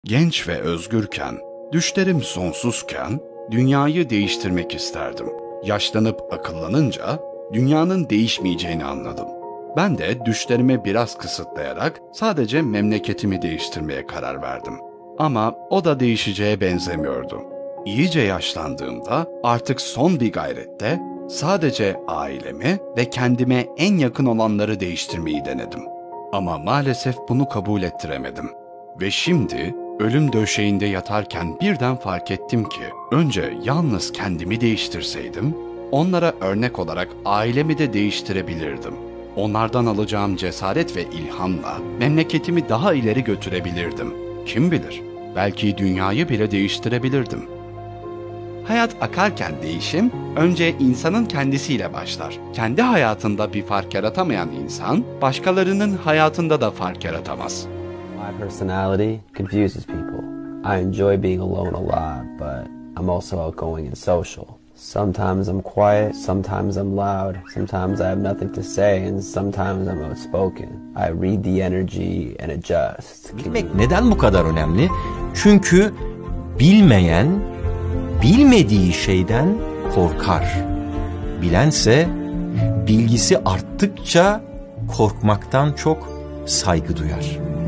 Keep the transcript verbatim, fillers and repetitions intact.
Genç ve özgürken, düşlerim sonsuzken dünyayı değiştirmek isterdim. Yaşlanıp akıllanınca dünyanın değişmeyeceğini anladım. Ben de düşlerimi biraz kısıtlayarak sadece memleketimi değiştirmeye karar verdim. Ama o da değişeceğe benzemiyordu. İyice yaşlandığımda artık son bir gayrette sadece ailemi ve kendime en yakın olanları değiştirmeyi denedim. Ama maalesef bunu kabul ettiremedim. Ve şimdi ölüm döşeğinde yatarken birden fark ettim ki önce yalnız kendimi değiştirseydim, onlara örnek olarak ailemi de değiştirebilirdim. Onlardan alacağım cesaret ve ilhamla memleketimi daha ileri götürebilirdim. Kim bilir, belki dünyayı bile değiştirebilirdim. Hayat akarken değişim, önce insanın kendisiyle başlar. Kendi hayatında bir fark yaratamayan insan, başkalarının hayatında da fark yaratamaz. My personality confuses people. I enjoy being alone a lot, but I'm also outgoing and social. Sometimes I'm quiet, sometimes I'm loud, sometimes I have nothing to say, and sometimes I'm outspoken. I read the energy and adjust. Bilmek neden bu kadar önemli? Çünkü bilmeyen, bilmediği şeyden korkar. Bilense bilgisi arttıkça korkmaktan çok saygı duyar.